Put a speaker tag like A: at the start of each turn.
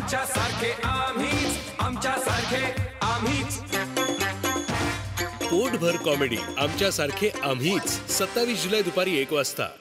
A: पोटभर कॉमेडी आमच्यासारखे आम्हीच 27 जुलै दुपारी 1 वाजता.